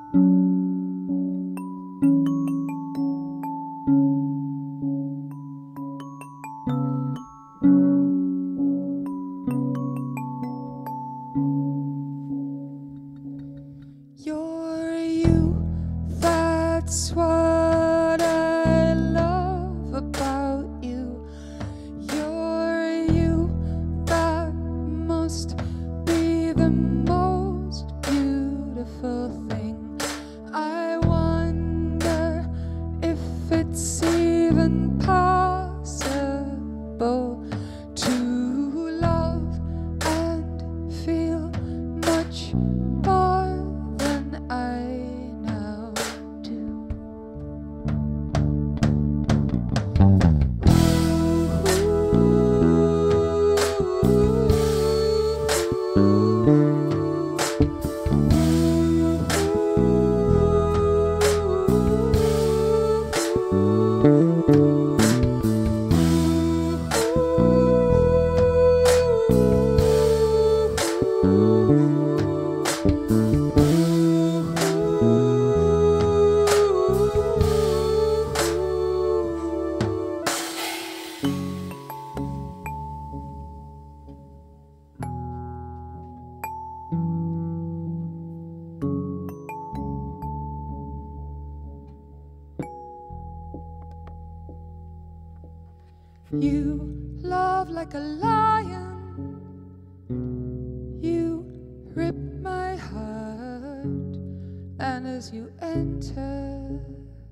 You're you, that's what I love about you. You're you, that must be the most beautiful thing. I wonder if it's even possible to love and feel much more than I now do. You love like a lion, you rip my heart, and as you enter,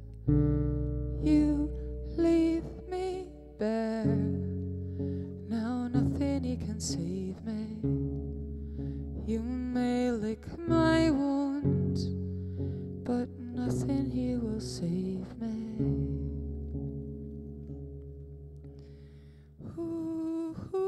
you leave me bare. Now nothing here can save me. You may lick my wounds, but nothing here will save me. Ooh.